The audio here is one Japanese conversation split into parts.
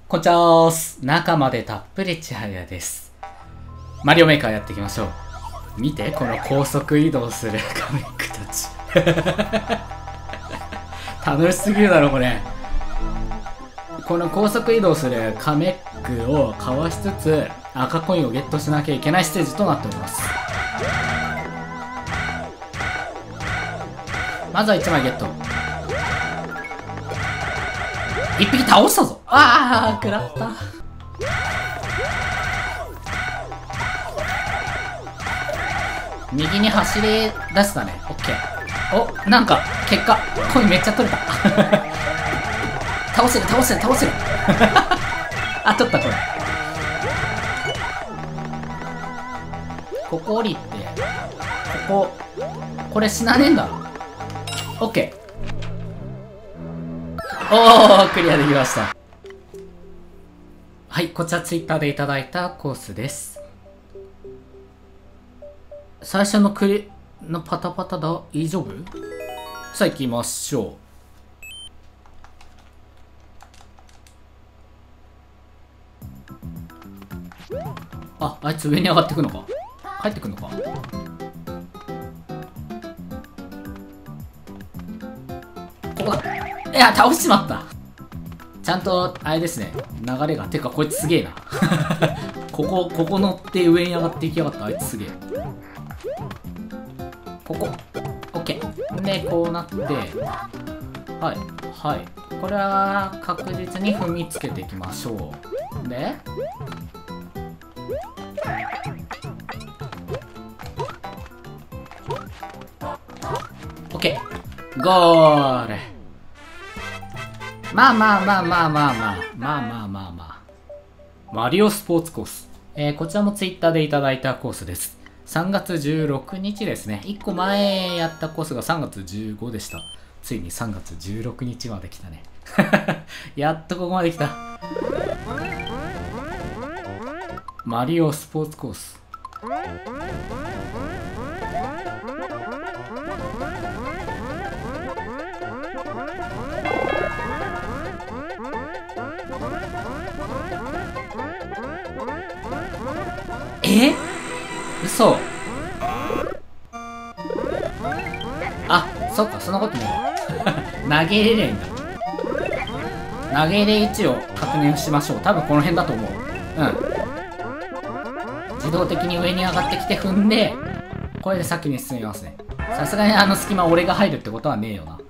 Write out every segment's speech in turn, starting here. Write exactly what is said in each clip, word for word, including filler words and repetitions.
こんちゃーす。中までたっぷりちはやです。マリオメーカーやっていきましょう。見て、この高速移動するカメックたち。楽しすぎるだろ、これ。この高速移動するカメックをかわしつつ、赤コインをゲットしなきゃいけないステージとなっております。まずはいちまいゲット。いっぴき倒したぞ。ああ、食らった。右に走り出したね。オッケー。お、なんか結果コインめっちゃ取れた。倒せる倒せる倒せる。あ、取ったこれ。ここ降りて、こここれ死なねえんだ。オッケー。おー、クリアできました。はい、こちらツイッターでいただいたコースです。最初のクリのパタパタだ。大丈夫？さあ行きましょう。あ、あいつ上に上がってくのか。帰ってくのか。ここだ。いや、倒しちまった。ちゃんとあれですね、流れが。てかこいつすげえな。ここここ乗って上に上がっていきやがった。あいつすげえ。ここ OK でこうなって、はいはい、これは確実に踏みつけていきましょう。でOK ゴール。まあまあまあまあまあまあまあまあまあまあマリオスポーツコース、えー、こちらもツイッターでいただいたコースです。さんがつじゅうろくにちですね。いっこまえやったコースがさんがつじゅうごでした。ついにさんがつじゅうろくにちまで来たね。やっとここまで来た。マリオスポーツコース。え？嘘。あ、そっか、そんなことねえわ。投げれれんだ。投げれ位置を確認しましょう。多分この辺だと思う。うん。自動的に上に上がってきて踏んで、これで先に進みますね。さすがにあの隙間俺が入るってことはねえよな。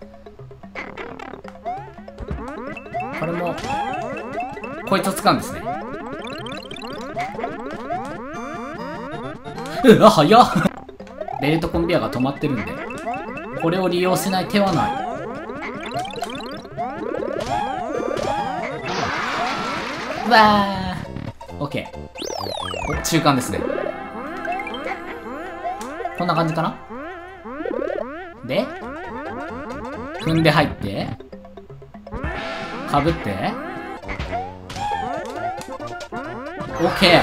これも、こいつを使うんですね。うわ、早っ。ベルトコンベアが止まってるんで、これを利用しない手はない。うわー OK。 お、中間ですね。こんな感じかな。で踏んで入ってかぶって OK。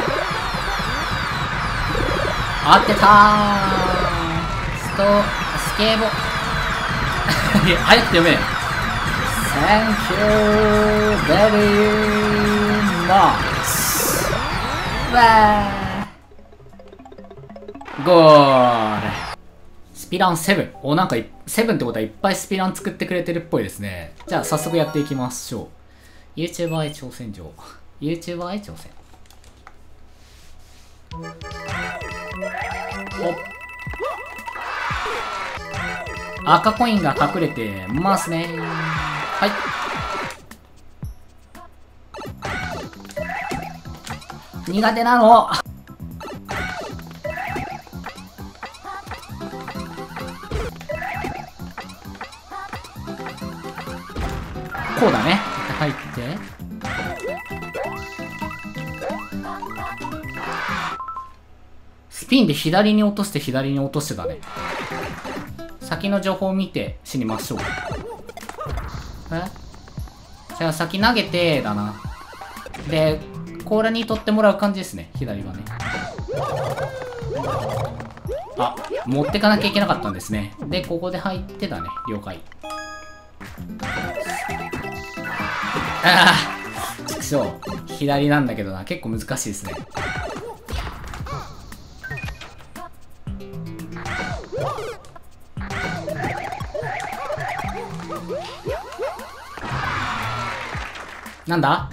合ってたー。ストスケボいや、早くて読めねえ。 Thank you very much。 わーゴール。スピランセブン。お、なんかセブンってことはいっぱいスピラン作ってくれてるっぽいですね。じゃあ早速やっていきましょう。 YouTuber へ挑戦状。 YouTuber へ挑戦。お、赤コインが隠れてますね。はい。苦手なの。こうだね。入ってスピンで左に落として左に落としてだね。先の情報を見て死にましょう。え？じゃあ先投げてだな。で、甲羅に取ってもらう感じですね。左はね。あ、持ってかなきゃいけなかったんですね。で、ここで入ってだね。了解。ああ、ちくししょう。左なんだけどな、結構難しいですね。なんだ？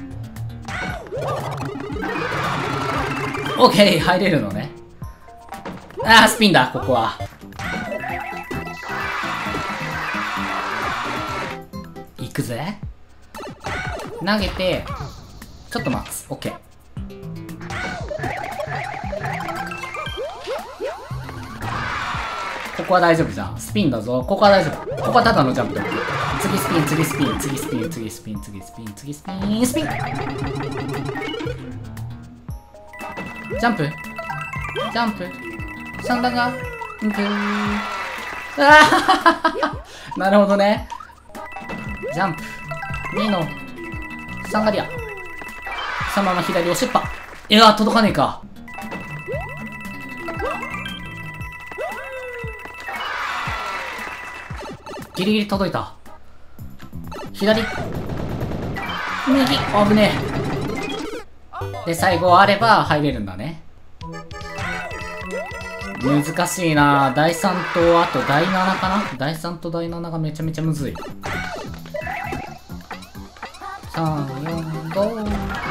オッケー、入れるのね。あー、スピンだ、ここは。行くぜ。投げて、ちょっと待つ。オッケー。ここは大丈夫じゃん。スピンだぞ。ここは大丈夫。ここはただのジャンプ。次スピン、次スピン、次スピン、次スピン、次スピン、次スピン、スピン。ジャンプジャンプさん段がジャンプああなるほどね。ジャンプにのさんガリア。そのまま左押しっぱ。いやー、届かねえか。ギリギリ届いた。左右、危ねえ。で、最後あれば入れるんだね。難しいな。だいさんとあとだいななかな。だいさんとだいなながめちゃめちゃむずい。さん、よん、ご。オッ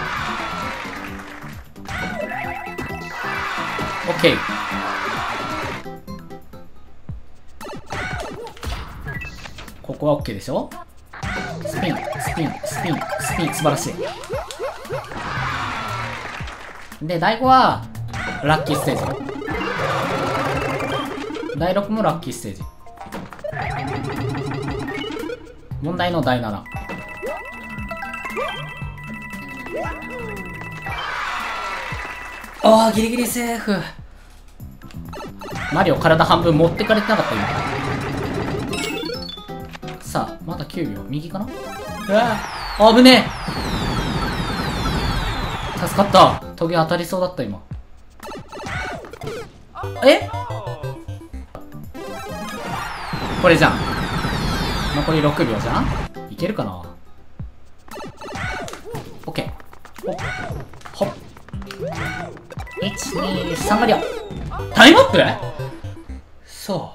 ケー。ここは OK でしょ。スピン、スピン、スピン、スピン、素晴らしい。で、だいごは、ラッキーステージ。だいろくもラッキーステージ。問題のだいなな。ああ、ギリギリセーフ。マリオ体半分持ってかれてなかった今。さあ、まだきゅうびょう。右かな。うわあ、危ねえ。助かった。トゲ当たりそうだった今。え、これじゃん。残りろくびょうじゃん。いけるかな。オッケー。ほっ。いち、に、さんガリア。タイムアップ？そう。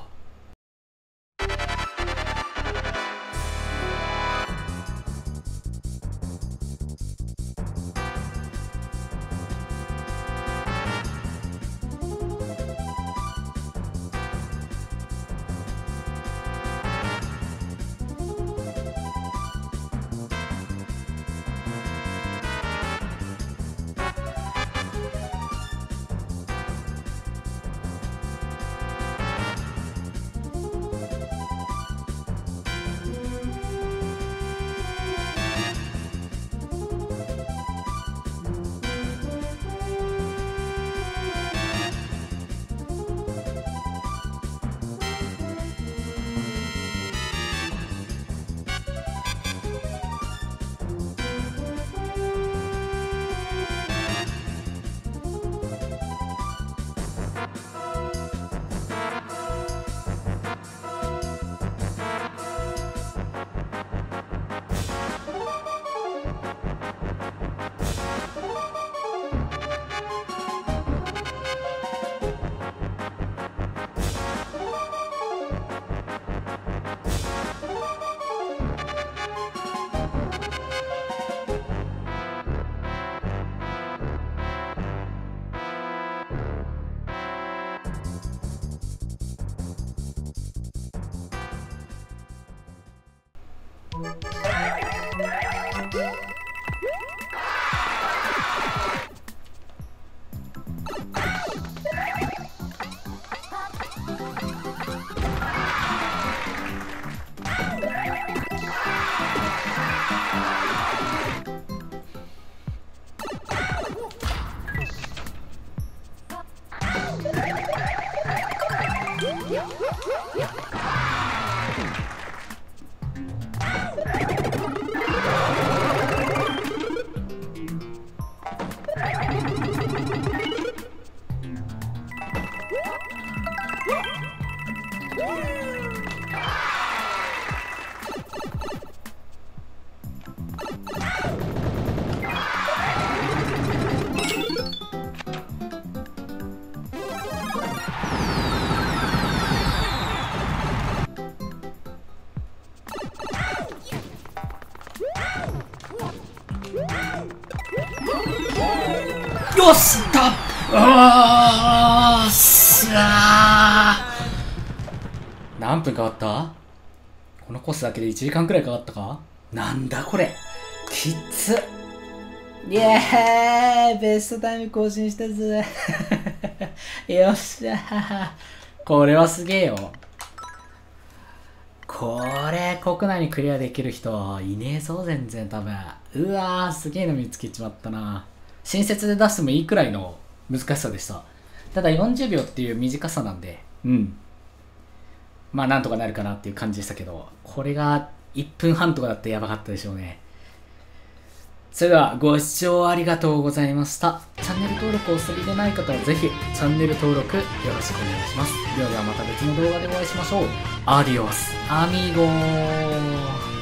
よし、たっあーしゃー。何分かかった？このコースだけでいちじかんくらいかかったか？なんだこれ。きつっ。イエーイ、ベストタイム更新したぜ。よっしゃー。これはすげえよ。これ、国内にクリアできる人いねえぞ、全然多分。うわー、すげえの見つけちまったな。新設で出してもいいくらいの難しさでした。ただよんじゅうびょうっていう短さなんで、うん。まあなんとかなるかなっていう感じでしたけど、これがいっぷんはんとかだってやばかったでしょうね。それではご視聴ありがとうございました。チャンネル登録をお済みでない方はぜひチャンネル登録よろしくお願いします。ではではまた別の動画でお会いしましょう。アディオスアミーゴー。